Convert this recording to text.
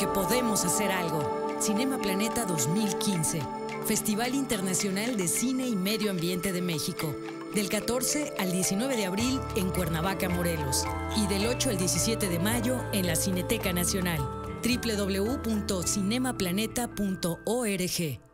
porque podemos hacer algo. Cinema Planeta 2015, Festival Internacional de Cine y Medio Ambiente de México, del 14 al 19 de abril en Cuernavaca, Morelos, y del 8 al 17 de mayo en la Cineteca Nacional. www.cinemaplaneta.org